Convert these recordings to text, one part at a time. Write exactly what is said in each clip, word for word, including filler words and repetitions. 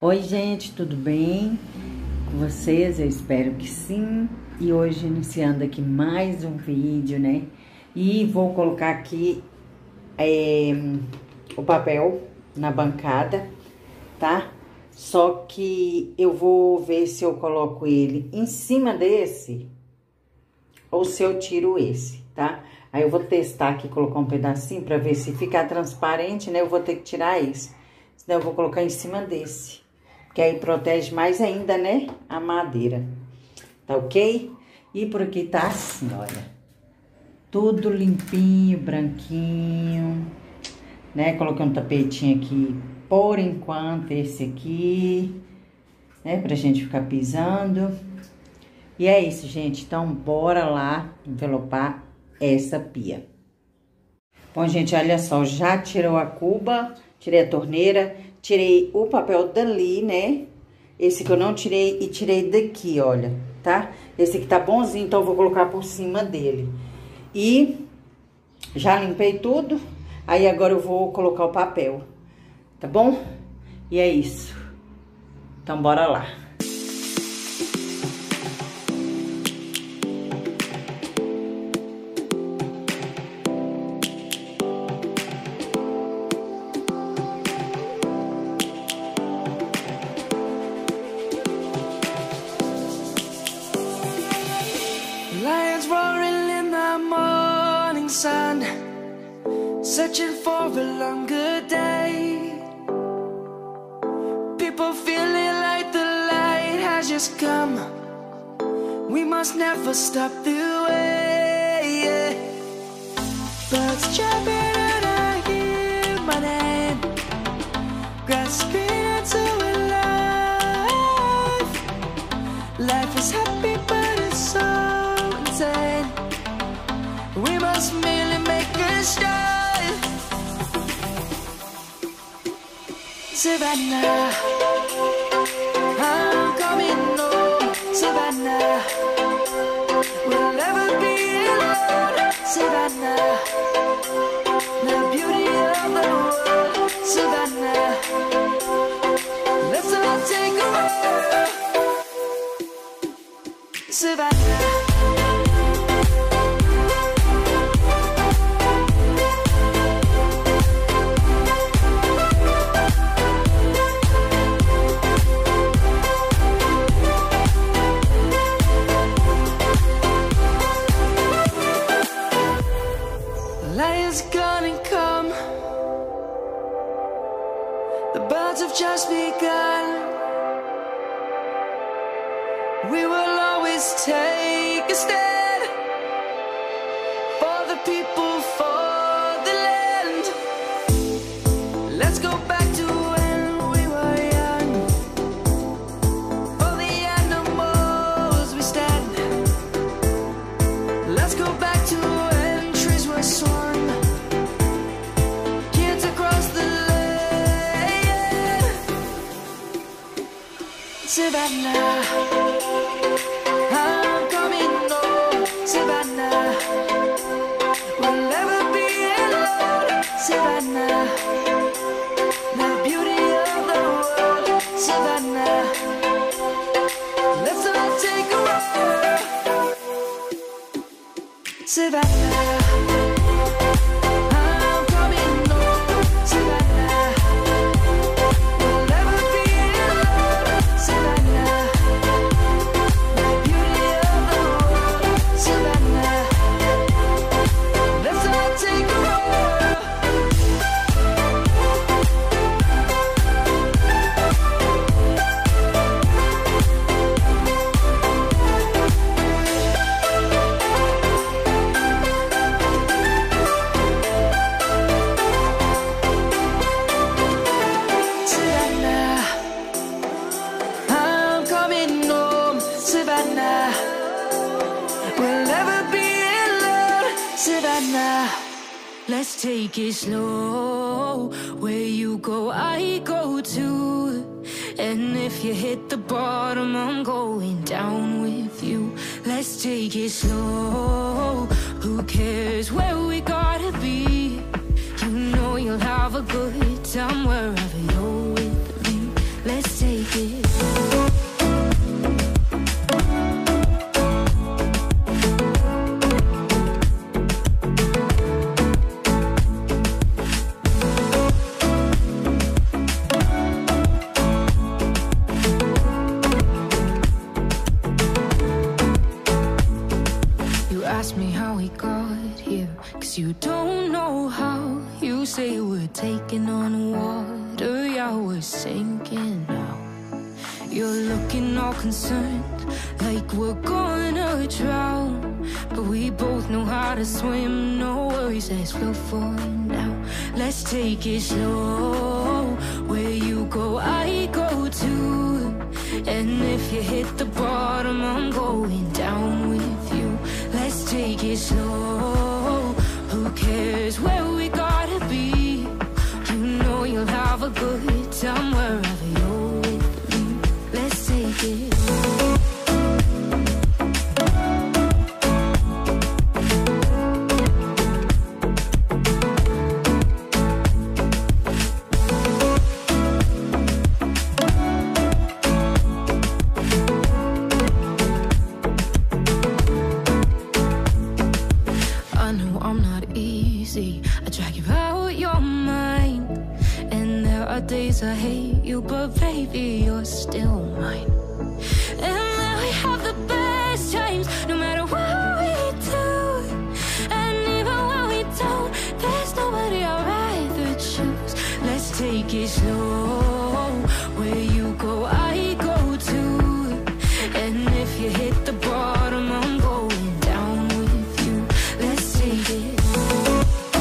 Oi gente, tudo bem com vocês? Eu espero que sim. E hoje iniciando aqui mais um vídeo, né? E vou colocar aqui é, o papel na bancada, tá? Só que eu vou ver se eu coloco ele em cima desse ou se eu tiro esse, tá? Aí eu vou testar aqui, colocar um pedacinho pra ver se ficar transparente, né? Eu vou ter que tirar esse, senão eu vou colocar em cima desse. Que aí protege mais ainda, né, a madeira. Tá ok? E por aqui tá assim, olha. Tudo limpinho, branquinho, né? Coloquei um tapetinho aqui, por enquanto, esse aqui, né? Pra gente ficar pisando. E é isso, gente. Então, bora lá envelopar essa pia. Bom, gente, olha só. Já tirou a cuba, tirei a torneira, tirei o papel dali, né? Esse que eu não tirei e tirei daqui, olha, tá? Esse aqui tá bonzinho, então eu vou colocar por cima dele. E já limpei tudo, aí agora eu vou colocar o papel, tá bom? E é isso. Então, bora lá. Lions roaring in the morning sun, searching for a longer day. People feeling like the light has just come. We must never stop the way. Birds chirping and I hear my name, grasping into a life. Life is happy but it's so we must merely make a start. Savannah, I'm coming home. Savannah, we'll never be alone. Savannah, the beauty of the world. Savannah, let's all take a walk. Savannah. Lions gonna come. The birds have just begun. We will always take a stand for the people, for the land. Let's go back to when we were young. For the animals we stand. Let's go back to when trees were swung. Savannah, I'm coming home. Savannah, we'll never be alone. Savannah, the beauty of the world. Savannah, let's all take a walk. Savannah. Let's take it slow. Where you go, I go too. And if you hit the bottom, I'm going down with you. Let's take it slow. Who cares where we gotta be? You know you'll have a good time wherever you're with me. Let's take guess you don't know how. You say we're taking on water, yeah, we're sinking now. You're looking all concerned, like we're gonna drown. But we both know how to swim, no worries, let's flow for now. Let's take it slow, where you go, I go too. And if you hit the bottom, I'm going down with you. Let's take it slow, who cares where we gotta be? You know you'll have a good time wherever you're with me. Let's take it slow. I drag you out your mind, and there are days I hate you, but baby, you're still mine. And then we have the best times, no matter what we do. And even when we don't, there's nobody I'd rather choose. Let's take it slow, where you go, I go too. And if you hit the bottom, I'm going down with you. Let's take it slow.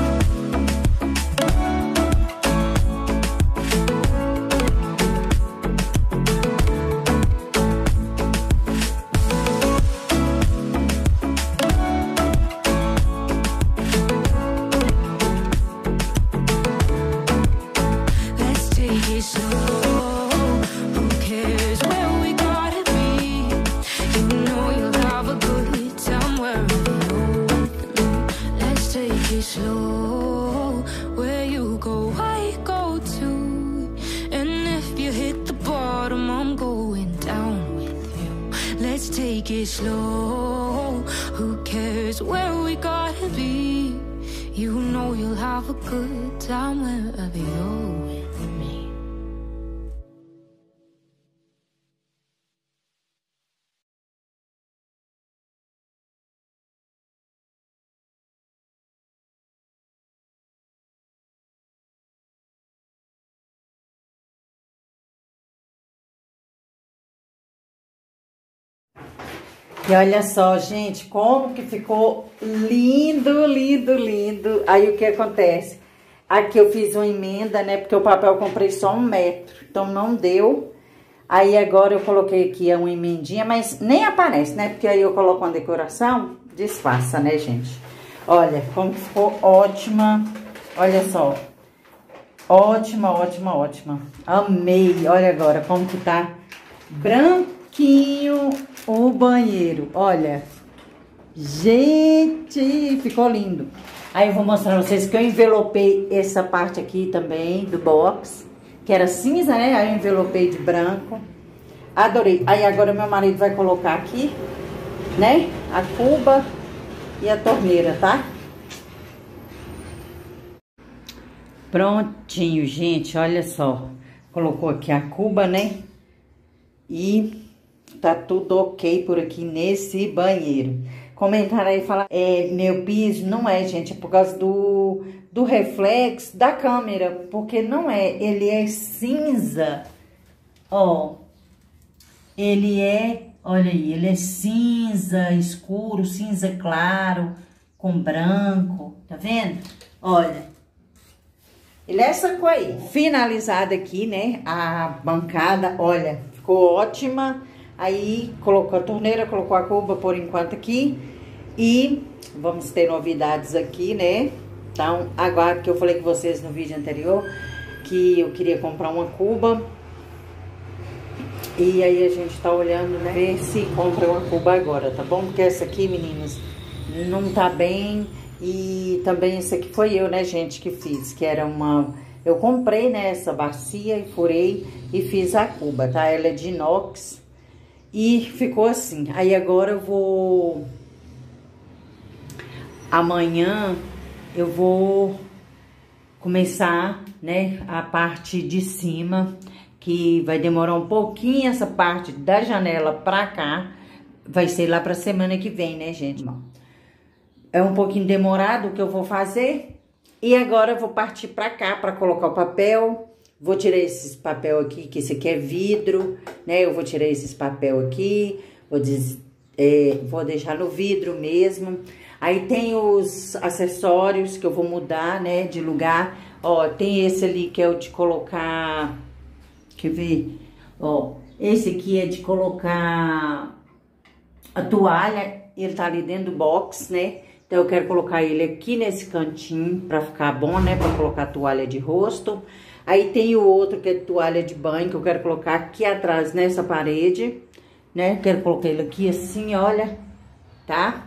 Slow, where you go, I go too. And if you hit the bottom, I'm going down with you. Let's take it slow, who cares where we gotta be? You know you'll have a good time wherever you're with me. E olha só, gente, como que ficou lindo, lindo, lindo. Aí o que acontece? Aqui eu fiz uma emenda, né? Porque o papel eu comprei só um metro, então não deu. Aí agora eu coloquei aqui uma emendinha, mas nem aparece, né? Porque aí eu coloco uma decoração, disfarça, né, gente? Olha como que ficou ótima. Olha só. Ótima, ótima, ótima. Amei. Olha agora como que tá branquinho o banheiro. Olha. Gente, ficou lindo. Aí eu vou mostrar pra vocês que eu envelopei essa parte aqui também do box, que era cinza, né? Aí eu envelopei de branco. Adorei. Aí agora meu marido vai colocar aqui, né? A cuba e a torneira, tá? Prontinho, gente. Olha só. Colocou aqui a cuba, né? E tá tudo ok por aqui nesse banheiro. Comentaram aí e falaram, é, meu piso, não é, gente, é por causa do, do reflexo da câmera, porque não é, ele é cinza, ó, ele é, olha aí, ele é cinza escuro, cinza claro, com branco, tá vendo? Olha, ele é essa cor aí. Finalizada aqui, né, a bancada, olha, ficou ótima. Aí, colocou a torneira, colocou a cuba por enquanto aqui. E vamos ter novidades aqui, né? Então, agora que eu falei com vocês no vídeo anterior, que eu queria comprar uma cuba. E aí a gente tá olhando, né? Ver se compra uma cuba agora, tá bom? Porque essa aqui, meninas, não tá bem. E também essa aqui foi eu, né, gente, que fiz. Que era uma... Eu comprei, né, essa bacia e furei e fiz a cuba, tá? Ela é de inox. E ficou assim. Aí agora eu vou... Amanhã eu vou começar, né, a parte de cima, que vai demorar um pouquinho essa parte da janela pra cá. Vai ser lá pra semana que vem, né, gente? é um pouquinho demorado o que eu vou fazer. E agora eu vou partir pra cá pra colocar o papel. Vou tirar esses papel aqui, que esse aqui é vidro, né? Eu vou tirar esses papel aqui, vou, des, é, vou deixar no vidro mesmo. Aí tem os acessórios que eu vou mudar, né, de lugar. Ó, tem esse ali que é o de colocar... Quer ver? Ó, esse aqui é de colocar a toalha, ele tá ali dentro do box, né? Então, eu quero colocar ele aqui nesse cantinho pra ficar bom, né? Pra colocar a toalha de rosto. Aí tem o outro que é toalha de banho, que eu quero colocar aqui atrás, nessa parede, né? Quero colocar ele aqui assim, olha, tá?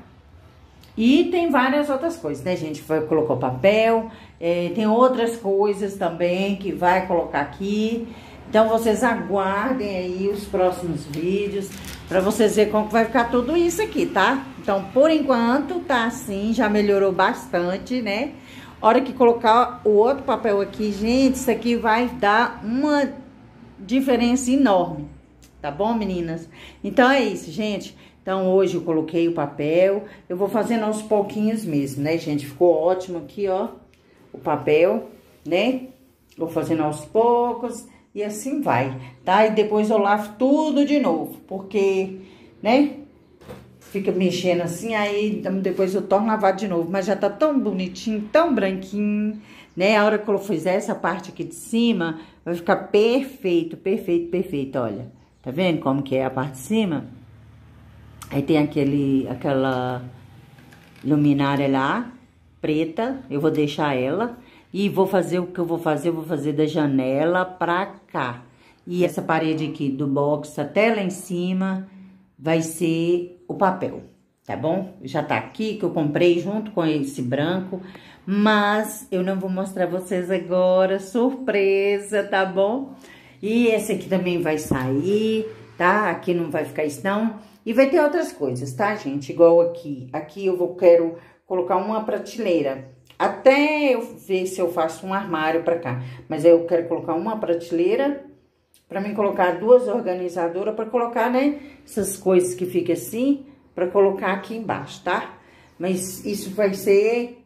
E tem várias outras coisas, né, gente? Vai colocar o papel, é, tem outras coisas também que vai colocar aqui. Então, vocês aguardem aí os próximos vídeos pra vocês verem como que vai ficar tudo isso aqui, tá? Então, por enquanto, tá assim, já melhorou bastante, né? Hora que colocar o outro papel aqui, gente, isso aqui vai dar uma diferença enorme, tá bom, meninas? Então, é isso, gente. Então, hoje eu coloquei o papel, eu vou fazendo aos pouquinhos mesmo, né, gente? Ficou ótimo aqui, ó, o papel, né? Vou fazendo aos poucos e assim vai, tá? E depois eu lavo tudo de novo, porque, né, fica mexendo assim, aí então, depois eu torno a lavar de novo. Mas já tá tão bonitinho, tão branquinho, né? A hora que eu fizer essa parte aqui de cima, vai ficar perfeito, perfeito, perfeito, olha. Tá vendo como que é a parte de cima? Aí tem aquele, aquela luminária lá, preta, eu vou deixar ela. E vou fazer o que eu vou fazer, eu vou fazer da janela pra cá. E essa parede aqui do box até lá em cima vai ser o papel, tá bom? Já tá aqui, que eu comprei junto com esse branco, mas eu não vou mostrar vocês agora, surpresa, tá bom? E esse aqui também vai sair, tá? Aqui não vai ficar isso não. E vai ter outras coisas, tá, gente? Igual aqui. Aqui eu vou, quero colocar uma prateleira. Até eu ver se eu faço um armário pra cá. Mas eu quero colocar uma prateleira pra mim colocar duas organizadoras pra colocar, né? Essas coisas que ficam assim, pra colocar aqui embaixo, tá? Mas isso vai ser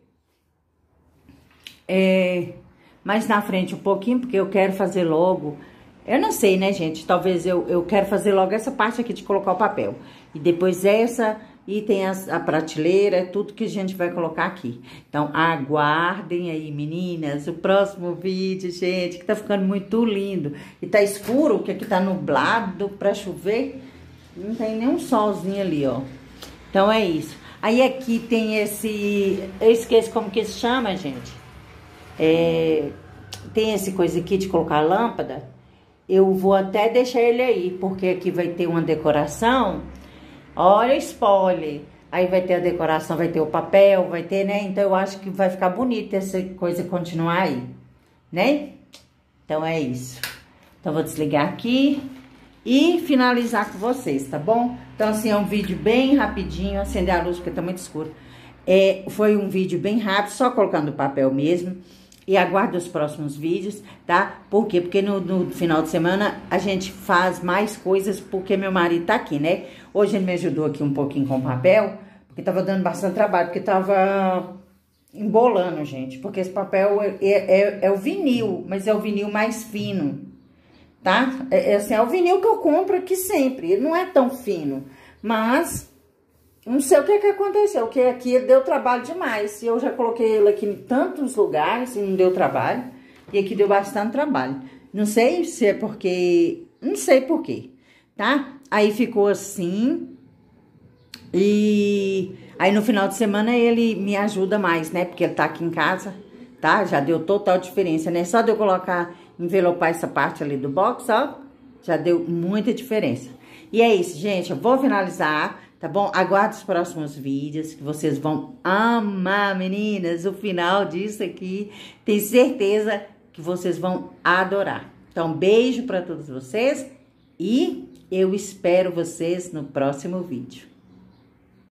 é, mais na frente um pouquinho, porque eu quero fazer logo. Eu não sei, né, gente? Talvez eu, eu quero fazer logo essa parte aqui de colocar o papel. E depois essa... E tem as, a prateleira, tudo que a gente vai colocar aqui. Então, aguardem aí, meninas, o próximo vídeo, gente, que tá ficando muito lindo. E tá escuro, que aqui tá nublado pra chover. Não tem nenhum solzinho ali, ó. Então, é isso. Aí, aqui tem esse... Eu esqueço como que se chama, gente. É, tem esse coisa aqui de colocar lâmpada. Eu vou até deixar ele aí, porque aqui vai ter uma decoração... Olha, spoiler. Aí vai ter a decoração, vai ter o papel, vai ter, né? Então, eu acho que vai ficar bonita essa coisa continuar aí, né? Então, é isso. Então, vou desligar aqui e finalizar com vocês, tá bom? Então, assim, é um vídeo bem rapidinho. Acender a luz porque tá muito escuro. É, foi um vídeo bem rápido, só colocando o papel mesmo. E aguarde os próximos vídeos, tá? Por quê? Porque no, no final de semana a gente faz mais coisas porque meu marido tá aqui, né? Hoje ele me ajudou aqui um pouquinho com o papel, porque tava dando bastante trabalho, porque tava embolando, gente. Porque esse papel é, é, é o vinil, mas é o vinil mais fino, tá? É, é, assim, é o vinil que eu compro aqui sempre, ele não é tão fino, mas... Não sei o que que aconteceu, porque aqui ele deu trabalho demais. Eu já coloquei ele aqui em tantos lugares e não deu trabalho. E aqui deu bastante trabalho. Não sei se é porque... Não sei por quê, tá? Aí ficou assim. E aí no final de semana ele me ajuda mais, né? Porque ele tá aqui em casa, tá? Já deu total diferença, né? Só de eu colocar, envelopar essa parte ali do box, ó. Já deu muita diferença. E é isso, gente. Eu vou finalizar... Tá bom? Aguarde os próximos vídeos, que vocês vão amar, meninas, o final disso aqui. Tenho certeza que vocês vão adorar. Então, beijo para todos vocês e eu espero vocês no próximo vídeo.